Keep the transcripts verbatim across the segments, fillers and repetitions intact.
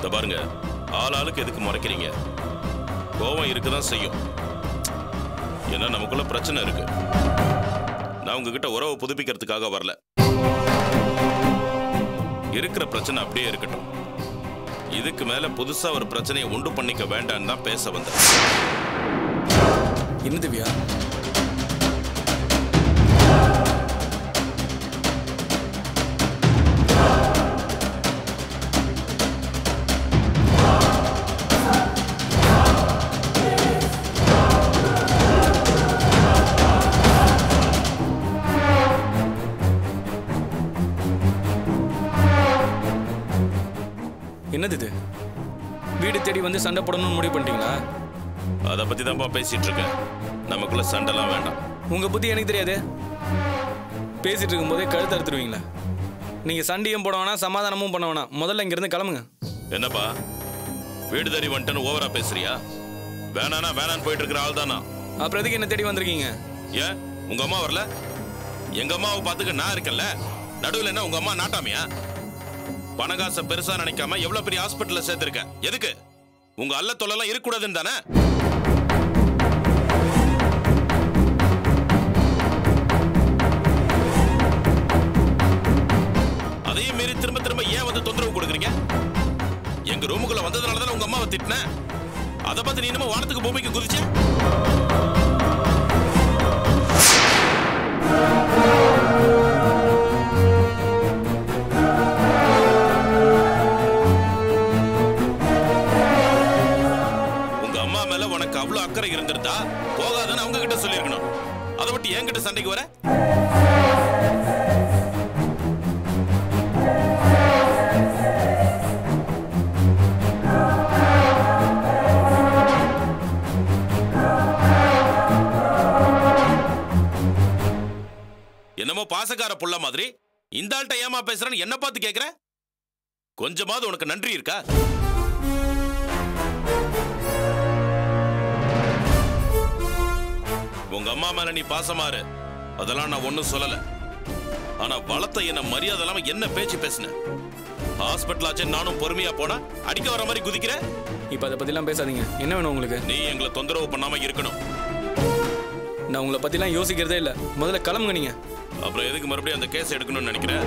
இந்த பாருங்க, ஆள் ஆளுக்கு எதுக்கு முறைக்கிறீங்க? கோவம் இருக்குதான் செய்யும். ஏன்னா நமக்குள்ள பிரச்சனை இருக்கு. நான் உங்ககிட்ட உறவை புதுப்பிக்கிறதுக்காக வரல. இருக்கிற பிரச்சனை அப்படியே இருக்கட்டும். இதுக்கு மேல புதுசா ஒரு பிரச்சனையை உண்டு பண்ணிக்க வேண்டான்னு தான் பேச வந்தேன். என்ன திவ்யா? என்னது இது? வீடு தேடி வந்து சண்டை போடணும்னு முடிவு பண்ணிட்டீங்களா? அதை பத்தி தான்ப்பா பேசிட்டு இருக்கேன். நமக்குள்ள சண்டைலாம் வேண்டாம். உங்க புத்தி எனக்கு தெரியாது. பேசிட்டு இருக்கும் போதே கழுத்து அறுத்துருவீங்களா? நீங்க சண்டையும் போட வேணாம், சமாதானமும் பண்ண வேணாம். முதல்ல இங்க இருந்து கிளம்புங்க. என்னப்பா வீடு தேடி வந்துட்டேன்னு ஓவரா பேசுறியா? வேணானா வேணான்னு போயிட்டு இருக்கிற ஆள் தானா? அப்புறம் எதுக்கு என்ன தேடி வந்திருக்கீங்க? ஏன் உங்க அம்மா வரல? எங்க அம்மாவை பார்த்துக்க நான் இருக்கேன்ல. நடுவில் என்ன உங்க அம்மா நாட்டாமையா? பணகாசை பெருசா நினைக்காம எவ்வளவு பெரிய ஹாஸ்பிட்டல்ல சேர்த்திருக்க. எதுக்கு? உங்க அல்ல தொல்லலாம் இருக்கக்கூடாதுன்னு தானே? அதையும் மீறி திரும்ப திரும்ப ஏன் வந்து தொந்தரவு கொடுக்குறீங்க? எங்க ரூமுக்குள்ள வந்ததுனால தானே உங்க அம்மாவை திட்டின. அதை பார்த்து நீ என்னமோ வானத்துக்கு பூமிக்கு குதிச்ச. உனக்கு அவ்வளவு அக்கறை இருந்திருந்தா போகாதான்னு அவங்க கிட்ட சொல்லிருக்கணும். அதை விட்டு என்கிட்ட சண்டைக்கு வர? என்னமோ பாசக்கார புள்ள மாதிரி இந்த ஆள்கிட்ட ஏமா பேசுறேன்னு என்ன பார்த்து கேட்கிற? கொஞ்சமாவது உனக்கு நன்றி இருக்கா? உங்க அம்மா மேல நீ பாசமாறு, அதெல்லாம் நான் ஒன்னும் சொல்லல. ஆனா வளர்த்த என்ன மரியாதை இல்லாம என்ன பேச்சு பேசுன? ஹாஸ்பிட்டல் ஆச்சு நானும் பொறுமையா போனா அடிக்க வர மாதிரி குதிக்கிற. இப்ப அதை பத்தி எல்லாம் பேசாதீங்க. என்ன வேணும் உங்களுக்கு? நீ எங்களை தொந்தரவு பண்ணாம இருக்கணும். நான் உங்களை பத்தி எல்லாம் யோசிக்கிறதே இல்ல. முதல்ல கிளம்புங்க நீங்க. அப்புறம் எதுக்கு மறுபடியும் அந்த கேஸ் எடுக்கணும்னு நினைக்கிறேன்?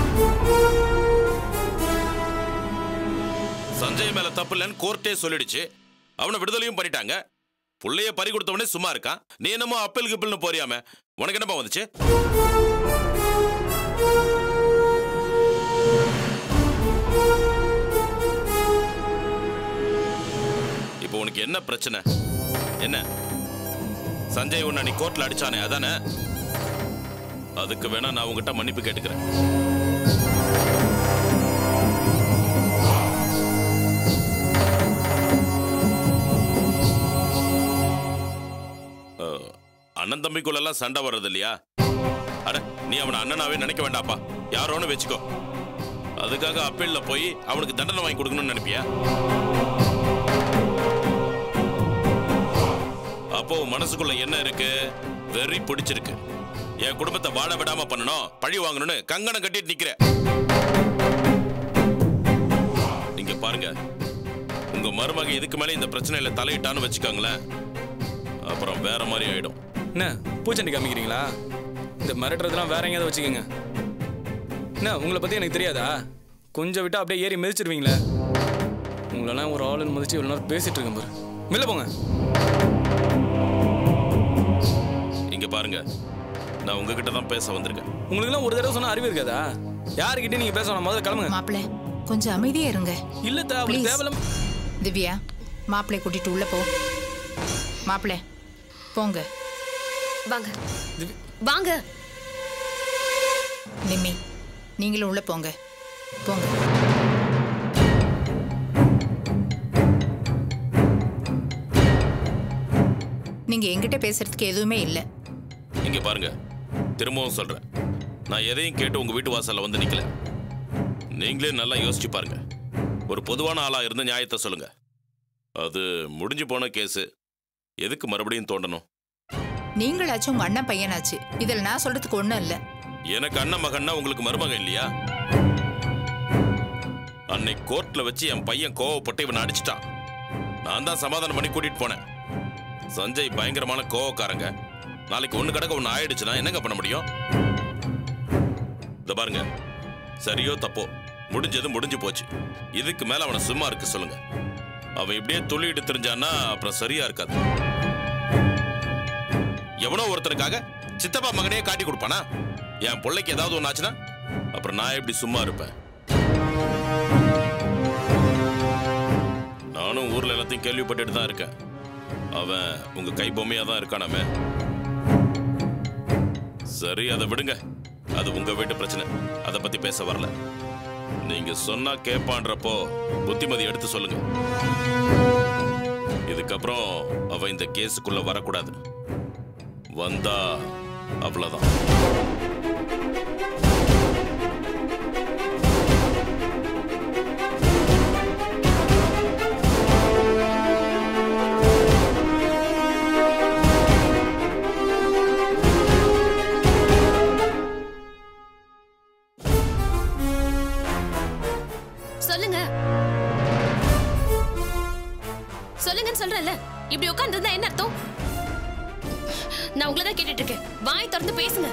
சஞ்சய் மேல தப்பு இல்லைன்னு கோர்ட்டே சொல்லிடுச்சு. அவனை விடுதலையும் பண்ணிட்டாங்க. புள்ளைய பறி கொடுத்தவனே சும்மா இருக்கான். நீ என்னமோ அப்பல் கிப்பல்னு போறியாம? உனக்கு என்னப்பா வந்துச்சு? இப்போ உனக்கு என்ன பிரச்சனை? என்ன சஞ்சய் உன்னை நீ கோர்ட்ல அடிச்சானே அதானே? அதுக்கு வேணா நான் உங்ககிட்ட மன்னிப்பு கேட்டுக்கிறேன். அண்ணன் தம்பிக்குள்ள எல்லாம் சண்டை வர்றது இல்லையா? அட நீ அவனை அண்ணனாவே நினைக்க வேண்டாப்பா. யாரோன்னு வச்சுக்கோ. அதுக்காக அப்பீல்ல போய் அவனுக்கு தண்டனை வாங்கி கொடுக்கணும்னு நினைப்பியா? அப்போ மனசுக்குள்ள என்ன இருக்கு? வெறி பிடிச்சிருக்கு. என் குடும்பத்தை வாழ விடாம பண்ணணும், பழி வாங்கணும்னு கங்கணம் கட்டிட்டு நிக்கிற. நீங்க பாருங்க, உங்க மருமக இதுக்கு மேல இந்த பிரச்சனையில தலையிட்டான்னு வச்சுக்காங்களேன், அப்புறம் வேற மாதிரி ஆயிடும். என்ன பூச்சண்டி காமிக்கிறீங்களா? இந்த மிரட்டுறதுலாம் வேற எங்கேயாவது வச்சுக்கோங்க. என்ன உங்களை பத்தி எனக்கு தெரியாதா? கொஞ்சம் விட்டா அப்படியே ஏறி மிதிச்சிருவீங்களே. உங்களெல்லாம் ஒரு ஆளுன்னு மதிச்சு இவ்வளோ நேரம் பேசிட்டு இருக்கேன் பாரு. வெளில போங்க. இங்க பாருங்க, நான் உங்ககிட்ட தான் பேச வந்திருக்கேன். உங்களுக்கு எல்லாம் ஒரு தடவை சொன்னா அறிவு இருக்காதா? யாருக்கிட்டே நீங்க பேசணும்? முதல்ல கிளம்புங்க. மாப்பிள்ளை கொஞ்சம் அமைதியா இருங்க. இல்ல தேவலம். திவ்யா, மாப்பிள்ளை கூட்டிட்டு உள்ள போ. மாப்பிள்ளை போங்க. வாங்க வாங்க. நிம்மி நீங்களும் உள்ள போங்க. போங்க. நீங்க என்கிட்ட பேசுறதுக்கு எதுவுமே இல்லை. இங்க பாருங்க, திரும்பவும் சொல்றேன், நான் எதையும் கேட்டு உங்க வீட்டு வாசல்ல வந்து நிக்கல. நீங்களே நல்லா யோசிச்சு பாருங்க. ஒரு பொதுவான ஆளா இருந்து நியாயத்தை சொல்லுங்க. அது முடிஞ்சு போன கேஸ், எதுக்கு மறுபடியும் தோண்டணும்? நீங்களாச்சும் உங்க அண்ணன் பையனாச்சு. இதில் நான் சொல்றதுக்கு ஒண்ணும் இல்லை. எனக்கு அண்ணன் மகன்னா உங்களுக்கு மருமகன் இல்லையா? அன்னைக்கு கோர்ட்ல வச்சு என் பையன் கோவப்பட்டு இவனை அடிச்சிட்டான். நான் தான் சமாதானம் பண்ணி கூட்டிட்டு போனேன். சஞ்சய் பயங்கரமான கோவக்காரங்க. நாளைக்கு ஒண்ணு கடக்க ஒண்ணு ஆயிடுச்சுன்னா என்னங்க பண்ண முடியும்? இத பாருங்க, சரியோ தப்போ முடிஞ்சது முடிஞ்சு போச்சு. இதுக்கு மேல அவனை சும்மா இருக்க சொல்லுங்க. அவன் இப்படியே துள்ளிட்டு தெரிஞ்சான்னா அப்புறம் சரியா இருக்காது. எவனோ ஒருத்தருக்காக சித்தப்பா மகனையே காட்டி கொடுப்பானா? என் பிள்ளைக்கு ஏதாவது ஒன்று ஆச்சுன்னா அப்புறம் நான் எப்படி சும்மா இருப்பேன்? நானும் ஊர்ல எல்லாத்தையும் கேள்விப்பட்டுட்டு தான் இருக்கேன். அவன் உங்க கை பொம்மையா தான் இருக்கானாமே. சரி, அதை விடுங்க. அது உங்க வீட்டு பிரச்சனை. அதை பத்தி பேச வரல. நீங்க சொன்னா கேட்பான்றப்போ புத்திமதி எடுத்து சொல்லுங்க. இதுக்கப்புறம் அவ இந்த கேஸுக்குள்ள வரக்கூடாது. வந்தா அவ்வளவுதான். சொல்லுங்க சொல்லுங்கன்னு சொல்றேன்ல. இப்படி உட்கார்ந்து இருந்தா என்ன அர்த்தம்? நான் உங்களை தான் கேட்டுட்டு இருக்கேன். வாய் திறந்து பேசுங்க.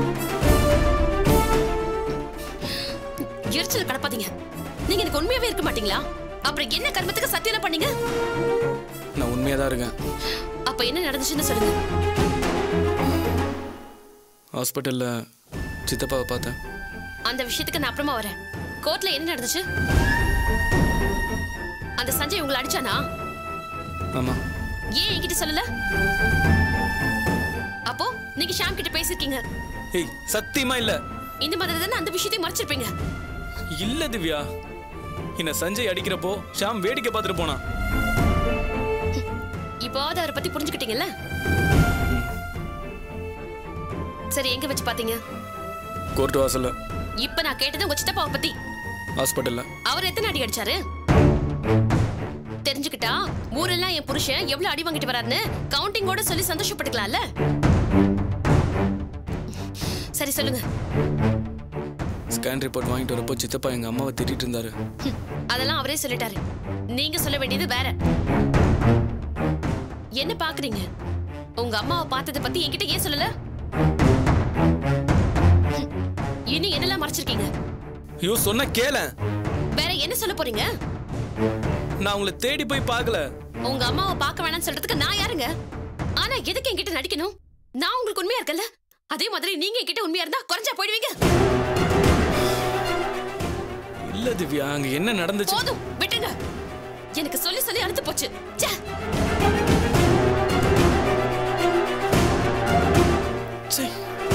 எரிச்சல் கடப்பாதீங்க. நீங்க எனக்கு உண்மையாவே இருக்க மாட்டீங்களா? அப்புறம் என்ன கர்மத்துக்கு சத்தியம் பண்ணீங்க? நான் உண்மையா தான் இருக்கேன். அப்ப என்ன நடந்துச்சுன்னு சொல்லுங்க. ஹாஸ்பிட்டல்ல சித்தப்பாவை பார்த்தேன். அந்த விஷயத்துக்கு நான் அப்புறமா வரேன். கோர்ட்ல என்ன நடந்துச்சு? அந்த சஞ்சய் உங்களை அடிச்சானா? ஆமா. ஏன் என்கிட்ட சொல்லல? அப்போ நீங்க ஷாம் கிட்ட பேசிருக்கீங்க. ஏய், சத்தியமா இல்ல. இந்த மாதிரி தானே அந்த விஷயத்தை மறைச்சிருப்பீங்க. இல்ல திவ்யா, என்ன சஞ்சய் அடிக்கிறப்போ ஷாம் வேடிக்கை பார்த்துட்டு போனா. இப்போது அவரை பத்தி புரிஞ்சுக்கிட்டீங்கல்ல? சரி, எங்க வச்சு பாத்தீங்க? கோர்ட் வாசல்ல. இப்ப நான் கேட்டது உங்க சித்தப்பாவை பத்தி. ஹாஸ்பிட்டல்ல. அவர் எத்தனை அடி அடிச்சாரு? தெரிஞ்சுக்கிட்டா ஊரெல்லாம் என் புருஷன் எவ்வளவு அடி வாங்கிட்டு வராருன்னு கவுண்டிங்கோட சொல்லி சந்தோஷப்பட்டுக்கலாம்ல. சரி சொல்லுங்க. ஸ்கேன் ரிப்போர்ட் வாங்கிட்டு வரப்போ சித்தப்பா எங்க அம்மாவை திட்டிட்டு இருந்தாரு. அதெல்லாம் அவரே சொல்லிட்டாரு. நீங்க சொல்ல வேண்டியது வேற. என்ன பாக்குறீங்க? உங்க அம்மாவை பார்த்ததை பத்தி என்கிட்ட ஏன் சொல்லல? இன்னும் என்னெல்லாம் மறைச்சிருக்கீங்க? ஐயோ, சொன்ன கேள. வேற என்ன சொல்ல போறீங்க? நான் உங்களை தேடி போய் பார்க்கல. உங்க அம்மாவை பார்க்க வேணாம்னு சொல்றதுக்கு நான் யாருங்க? ஆனா எதுக்கு என்கிட்ட நடிக்கணும்? நான் உங்களுக்கு உண்மையா இருக்கல. அதே மாதிரி நீங்க என்கிட்ட உண்மையா இருந்தா குறைஞ்சா போயிடுவீங்க. இல்ல திவ்யா, அங்க என்ன நடந்துச்சு? போதும், விட்டுங்க. எனக்கு சொல்லி சொல்லி அழுத்து போச்சு. ச்சே. சே.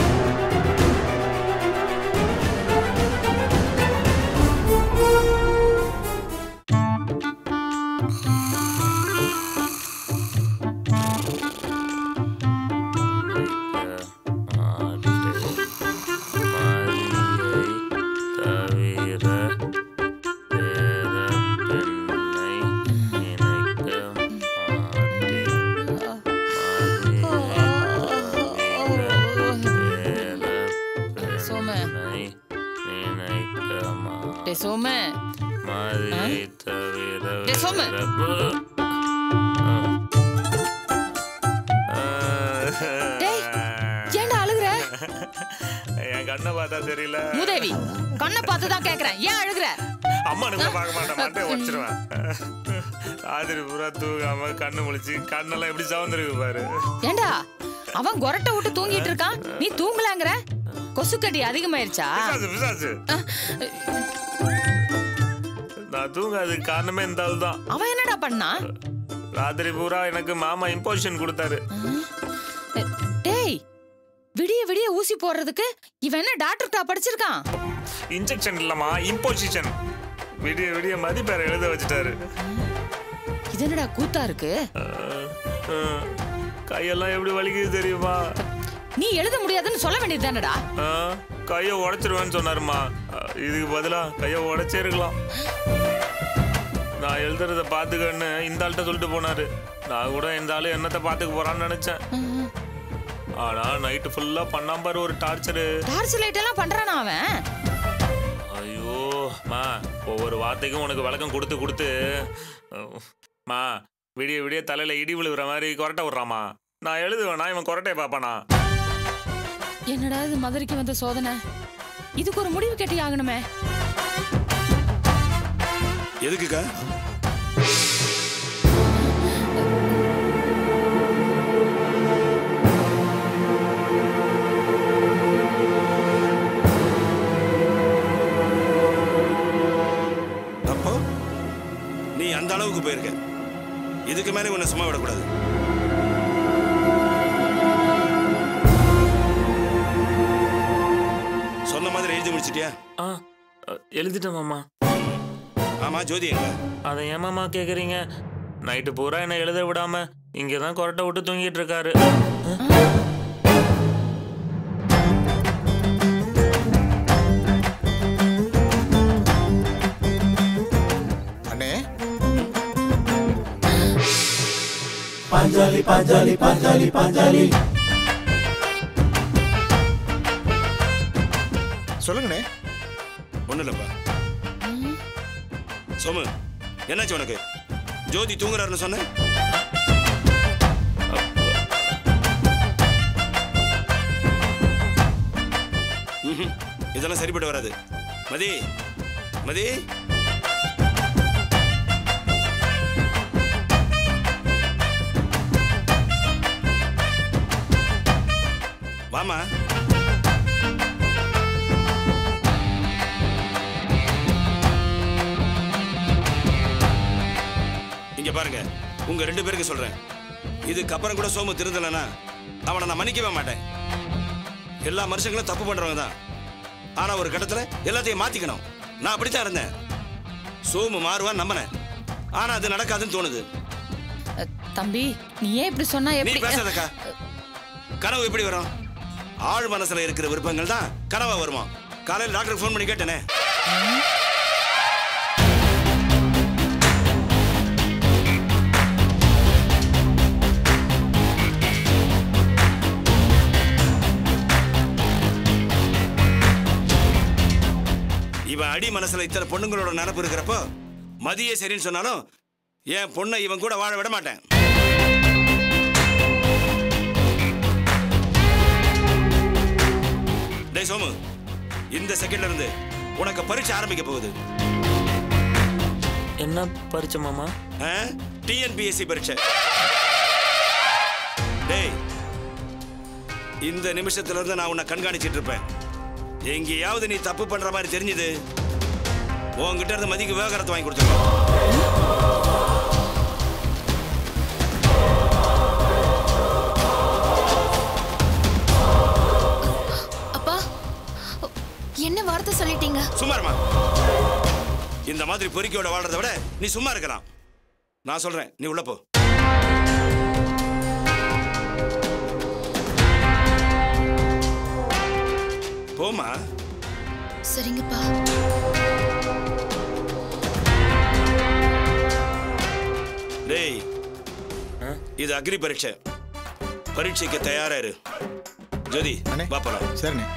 கண்ணை பார்த்தா தெரியல. மூதேவி, கண்ணை பார்த்து தான் கேக்குறேன். ஏன் அழுகுற? அம்மா நான் பார்க்க மாட்டேன், மாட்டேன் உடச்சிருவேன். ராத்திரி பூரா தூங்காம கண்ணு முழிச்சு கண்ணெல்லாம் எப்படி சவுந்திருக்கு பாரு. ஏண்டா அவன் கொரட்டை விட்டு தூங்கிட்டு இருக்கான், நீ தூங்கலாங்கிற? கொசுக்கடி அதிகமாயிருச்சா? பிசாசு. நான் தூங்காததுக்கு காரணமே இந்த ஆள் தான். அவன் என்னடா பண்ணா? ராத்திரி பூரா எனக்கு மாமா இம்போசிஷன் கொடுத்தாரு. டேய், விடிய விடிய ஊசி போடுறதுக்கு இவன் என்ன டாக்டர்க்கா படிச்சிருக்கான்? இன்ஜெக்ஷன் இல்லமா, இம்போசிஷன். விடிய விடிய மதி பேரை எழுத வச்சுட்டாரு. இது என்னடா கூத்தா இருக்கு? கையெல்லாம் எப்படி வலிக்குது தெரியுமா? நீ எழுத முடியாதுன்னு சொல்ல வேண்டியது தானடா. கையை உடைச்சிருவேன்னு சொன்னாருமா. இதுக்கு பதிலா கையை உடைச்சே இருக்கலாம். நான் எழுதுறத பாத்துக்கன்னு இந்த ஆள்கிட்ட சொல்லிட்டு போனாரு. நான் கூட இந்த ஆளு என்னத்தை பாத்துக்க போறான்னு நினைச்சேன். ஆனா நைட்டு ஃபுல்லா பண்ணாம பாரு ஒரு டார்ச்சரு. டார்ச் லைட் எல்லாம் பண்றானா அவன்? ஐயோ, மா ஒவ்வொரு வார்த்தைக்கும் உனக்கு விளக்கம் கொடுத்து கொடுத்து மா விடிய விடிய தலையில இடி விழுகிற மாதிரி கொரட்டை விடுறாமா. நான் எழுதுவேனா இவன் கொரட்டையை பார்ப்பானா? என்னடா இது மதுரைக்கு வந்த சோதனை? இதுக்கு ஒரு முடிவு கட்டி ஆகணுமே. எதுக்குக்கா? அப்போ நீ அந்த அளவுக்கு போயிருக்க. இதுக்கு மேலே உன்னை சும்மா விடக்கூடாது. சொன்ன மாதிரி எழுதி முடிச்சிட்டியா? ஆ எழுதிட்டேன் மாமா. ஆமா, ஜோதி எங்க? அதை ஏமாமா கேக்குறீங்க? நைட்டு பூரா என்ன எழுத விடாம இங்கதான் கொரட்டை விட்டு தூங்கிட்டு இருக்காரு. அண்ணே, பாஞ்சாலி பாஞ்சாலி பாஞ்சாலி பாஞ்சாலி சொல்லுங்கண்ணே. ஒன்றும் இல்லைப்பா. சோமு, என்னாச்சு உனக்கு? ஜோதி தூங்குறாருன்னு சொன்ன? ம்ஹும். இதெல்லாம் சரிப்பட்டு வராது. மதி, மதி, வாமா. இங்க பாருங்க, உங்க ரெண்டு பேருக்கு சொல்றேன், இதுக்கப்புறம் கூட சோமு திருந்தலனா அவனை நான் மன்னிக்கவே மாட்டேன். எல்லா மனுஷங்களும் தப்பு பண்றவங்க தான். ஆனா ஒரு கட்டத்துல எல்லாத்தையும் மாத்திக்கணும். நான் அப்படித்தான் இருந்தேன். சோமு மாறுவான் நம்பினேன். ஆனா அது நடக்காதுன்னு தோணுது. தம்பி, நீ ஏன் இப்படி சொன்னா நீ எப்படி? பேசாதக்கா. கனவு எப்படி வரும்? ஆழ் மனசுல இருக்கிற விருப்பங்கள் தான் கனவா வருமா? காலையில் டாக்டருக்கு ஃபோன் பண்ணி கேட்டேனே. இவன் அடி மனசுல இத்தனை பொண்ணுங்களோட நினப்பு இருக்கிறப்போ மதியே சரின்னு சொன்னாலும் என் பொண்ணை இவன் கூட வாழ விட மாட்டேன். டேய் சோமு, இந்த செகண்ட்ல இருந்து உனக்கு பரீட்சை ஆரம்பிக்க போகுது. என்ன பரீட்சை மாமா? டிஎன்பிஎஸ்சி பரீட்சை. டேய், இந்த நிமிஷத்துல இருந்து நான் உன்னை கண்காணிச்சிட்டு இருப்பேன். எங்கேயாவது நீ தப்பு பண்ற மாதிரி தெரிஞ்சது, உன்கிட்ட இருந்து மதிக்கு விவகாரத்தை வாங்கி கொடுத்துருக்கோம். அப்பா, என்ன வார்த்தை சொல்லிட்டீங்க? சும்மாருமா. இந்த மாதிரி பொறுக்கியோட வாழ்றதை விட நீ சும்மா இருக்கலாம். நான் சொல்றேன், நீ உள்ள போ. போமா. சரிங்கப்பா. டேய், இது அக்ரி பரீட்சை. பரீட்சைக்கு தயாரா இரு. ஜோதி, வா போலாம். சரிண்ணே.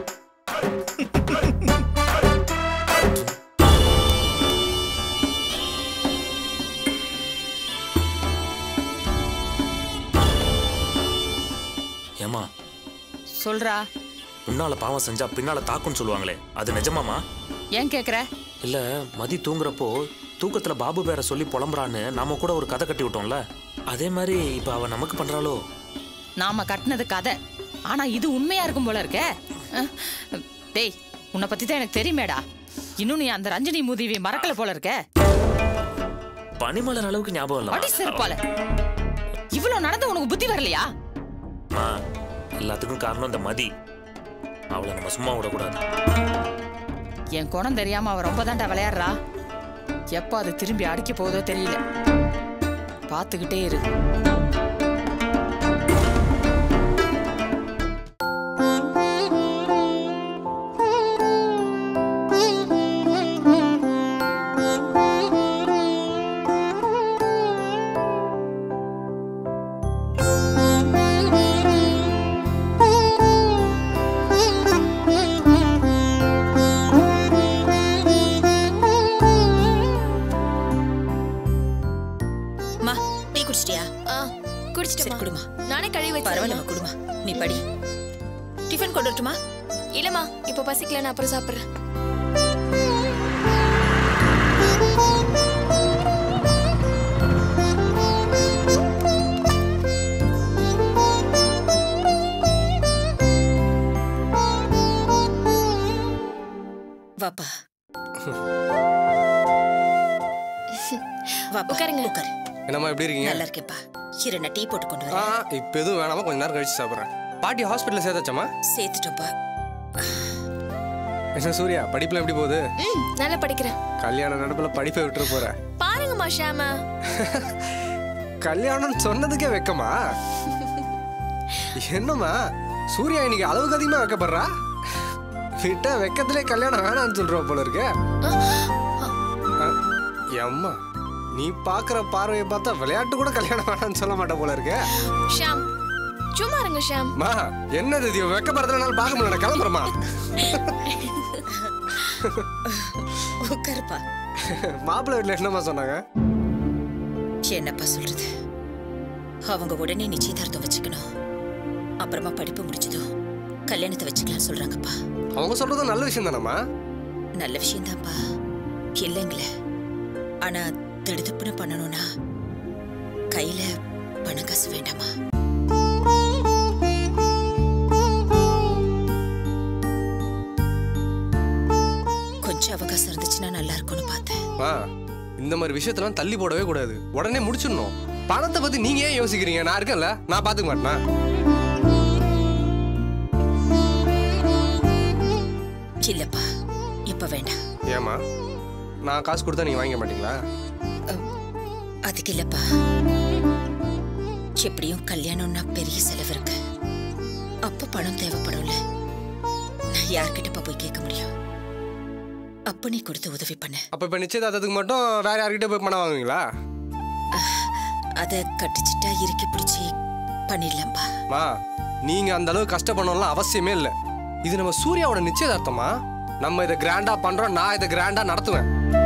ஏமா சொல்றா. முன்னால பாவம் செஞ்சா பின்னால தாக்குன்னு சொல்லுவாங்களே, அது நிஜமாமா? ஏன் கேக்குற? இல்ல, மதி தூங்குறப்போ தூக்கத்துல பாபு பேரை சொல்லி புலம்புறான்னு நாம கூட ஒரு கதை கட்டி விட்டோம்ல, அதே மாதிரி இப்ப அவ நமக்கு பண்றாளோ? நாம கட்டினது கதை, ஆனா இது உண்மையா இருக்கும் போல இருக்கே. அஹ், டேய், உன்னை பத்தி தான் எனக்கு தெரியுமேடா. இன்னும் நீ அந்த ரஞ்சினி மூதேவி மறக்கல போல இருக்க. பனிமலர் அளவுக்கு ஞாபகம் இல்ல. அடி செருப்பால. இவ்வளவு நடந்து உனக்கு புத்தி வரலையா? எல்லாத்துக்கும் காரணம் இந்த மதி. அவளை நம்ம சும்மா விடக்கூடாது. என் குணம் தெரியாம அவ ரொம்ப தாண்டா விளையாடுறா. எப்ப அது திரும்பி அடிக்க போதோ தெரியல. பாத்துக்கிட்டே இரு. குடிச்சிட்டமா குடுமா. நானே கழுவி வச்சேன். பரவாயில்ல குடுமா. நீ படி. டிஃபன் கொண்டு வரட்டுமா? இல்லம்மா இப்ப பசிக்கல, நான் அப்புறம் சாப்பிடுறேன். வாப்பா. வாப்பா உட்காருங்க. உட்காரு. என்னம்மா எப்படி இருக்கீங்க? நல்லா இருக்கேன்ப்பா. இரு நான் டீ போட்டு கொண்டு ஆ வரேன். இப்போ எதுவும் வேணாமா, கொஞ்ச நேரம் கழிச்சு சாப்பிட்றேன். பாட்டி ஹாஸ்பிட்டலில் சேர்த்தாச்சாம்மா? சேர்த்துட்டோம்ப்பா. என்ன சூர்யா, படிப்புல எப்படி போகுது? ம் நல்லா படிக்கிறேன். கல்யாண நடப்புல படிப்பை விட்டுற போற? பாருங்கம்மா ஷாமா. கல்யாணம் சொன்னதுக்கே வெக்கமா? என்னம்மா சூர்யா இன்னைக்கு அளவுக்கு அதிகமா வைக்கப்படுறா? விட்ட வெக்கத்திலே கல்யாணம் வேணான்னு சொல்றோம் போல இருக்கு. அம்மா நீ பாக்குற பார்வையை பார்த்தா விளையாட்டு கூட கல்யாணம் வேணான்னு சொல்ல மாட்டேன் போல இருக்கு. ஷாம் சும்மா இருங்க ஷாம். மா என்னது இது, வெக்கப்படுறதுனால பார்க்க முடியல, கிளம்புறமா? உட்காருப்பா. மாப்பிள்ளை வீட்டுல என்னம்மா சொன்னாங்க? என்னப்பா சொல்றது, அவங்க உடனே நிச்சயதார்த்தம் வச்சுக்கணும், அப்புறமா படிப்பு முடிச்சதும் கல்யாணத்தை வச்சுக்கலாம் சொல்றாங்கப்பா. அவங்க சொல்றது நல்ல விஷயம் தானம்மா? நல்ல விஷயம் தான்ப்பா, இல்லைங்களே. ஆனா திடுதுப்புன்னு பண்ணணும்னா கையில பணம் காசு வேண்டாமா? கொஞ்சம் அவகாசம் இருந்துச்சுன்னா நல்லா இருக்கும்னு பார்த்தேன். இந்த மாதிரி விஷயத்தெல்லாம் தள்ளி போடவே கூடாது, உடனே முடிச்சிடணும். பணத்தை பத்தி நீங்க ஏன் யோசிக்கிறீங்க? நான் இருக்கேன்ல, நான் பாத்துக்க மாட்டேனா? இல்லப்பா இப்ப வேண்டாம். ஏமா நான் காசு கொடுத்தா நீங்க வாங்க மாட்டீங்களா? அதுக்கு இல்லப்பா, எப்படியும் கல்யாணம்னா பெரிய செலவு இருக்கு, அப்ப பணம் தேவைப்படும்ல. நான் யார்கிட்டப்பா போய் கேட்க முடியும்? அப்ப நீ கொடுத்து உதவி பண்ண. அப்ப இப்ப நிச்சயதார்த்தத்துக்கு மட்டும் வேற யார்கிட்ட போய் பணம் வாங்குவீங்களா? அத கட்டிச்சிட்டா இறுக்கி பிடிச்சி பண்ணிடலாம்பா. மா நீங்க அந்த அளவுக்கு கஷ்டப்படணும்லாம் அவசியமே இல்லை. இது நம்ம சூர்யாவோட நிச்சயதார்த்தமா, நம்ம இதை கிராண்டா பண்றோம், நான் இதை கிராண்டா நடத்துவேன்.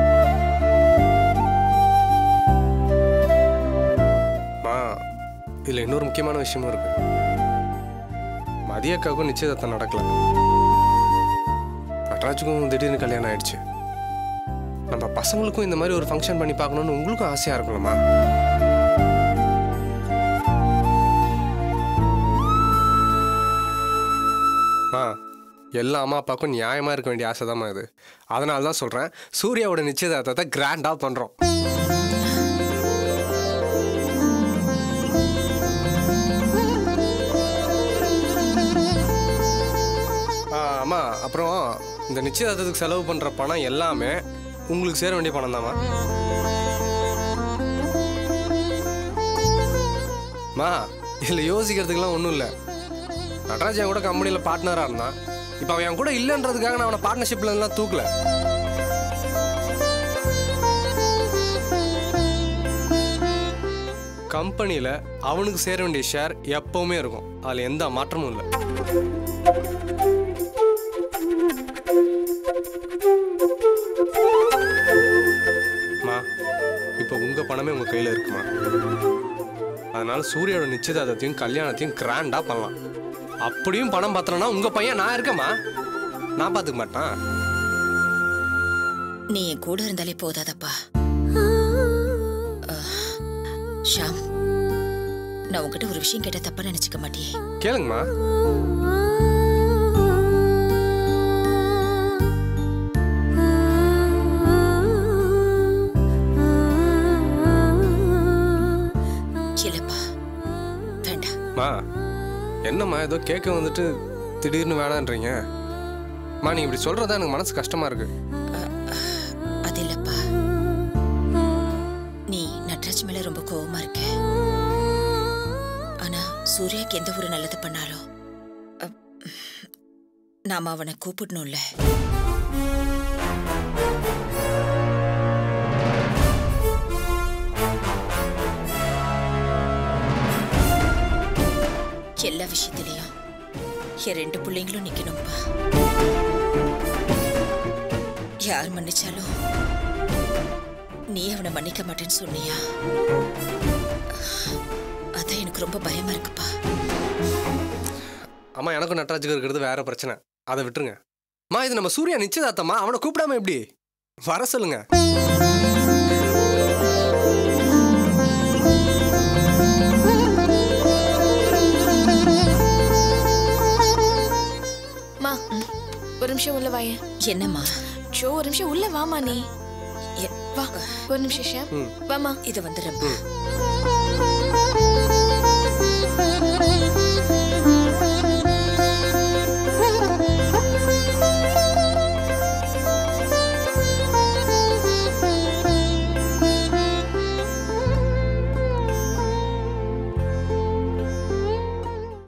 மா இதுல இன்னொரு முக்கியமான விஷயமும் இருக்கு. மதியக்காவுக்கும் நிச்சயதார்த்தம் நடக்கல, நடராஜுக்கும் திடீர்னு கல்யாணம் ஆயிடுச்சு. நம்ம பசங்களுக்கும் இந்த மாதிரி ஒரு ஃபங்க்ஷன் பண்ணி பார்க்கணும்னு உங்களுக்கும் ஆசையா இருக்கணுமா? மா எல்லா அம்மா அப்பாவுக்கும் நியாயமா இருக்க வேண்டிய ஆசைதாம்மா இது. அதனால தான் சொல்றேன், சூர்யாவோட நிச்சயதார்த்தத்தை கிராண்டா பண்றோம். அம்மா அப்புறம் இந்த நிச்சயதார்த்தத்துக்கு செலவு பண்ற பணம் எல்லாமே உங்களுக்கு சேர வேண்டிய பணம் தான்மா. மா இதுல யோசிக்கிறதுக்கெல்லாம் ஒன்றும் இல்லை. நடராஜன் கூட கம்பெனியில் பார்ட்னராக இருந்தான், இப்போ அவன் என் கூட இல்லைன்றதுக்காக நான் அவனை பார்ட்னர்ஷிப்ல எல்லாம் தூக்கல. கம்பெனியில் அவனுக்கு சேர வேண்டிய ஷேர் எப்பவுமே இருக்கும், அதில் எந்த மாற்றமும் இல்லை. மா இப்போ உங்க பணமே உங்க கையில் இருக்குமா, அதனால சூர்யாவோட நிச்சயதார்த்தத்தையும் கல்யாணத்தையும் கிராண்டா பண்ணலாம். அப்படியும் பணம் பத்தலன்னா உங்க பையன் நான் இருக்கமா, நான் பாத்துக்க மாட்டான். நீ என் கூட இருந்தாலே போதாதப்பா. ஷாம், நான் உங்ககிட்ட ஒரு விஷயம் கேட்ட தப்பா நினைச்சுக்க மாட்டியே? கேளுங்கம்மா. இல்லப்பா வேண்டாம். என்னம்மா ஏதோ கேட்க வந்துட்டு திடீர்னு வேணான்றீங்க? மா நீ இப்படி சொல்றதா எனக்கு மனசு கஷ்டமா இருக்கு. அது இல்லப்பா, நீ நட்ராஜ் மேல ரொம்ப கோவமா இருக்க. ஆனா சூர்யாக்கு எந்த ஒரு நல்லது பண்ணாலும் நாம அவனை கூப்பிடணும்ல. எல்லா விஷயத்திலையும் என் ரெண்டு பிள்ளைங்களும் நிக்கணும்பா. யார் மன்னிச்சாலும் நீ அவனை மன்னிக்க மாட்டேன்னு சொன்னியா? அதான் எனக்கு ரொம்ப பயமா இருக்குப்பா. அம்மா எனக்கும் நட்ராஜுக்கு இருக்கிறது வேற பிரச்சனை, அதை விட்டுருங்க. அம்மா இது நம்ம சூர்யா நிச்சயதார்த்தம்மா, அவனை கூப்பிடாம எப்படி வர சொல்லுங்க. மா ஒரு நிமிஷம் உள்ள வாயே. என்னம்மா? சோ ஒரு நிமிஷம் உள்ள வாமா. நீ வா ஒரு நிமிஷம் ஷாம். வாமா. இது வந்துடுறேன்.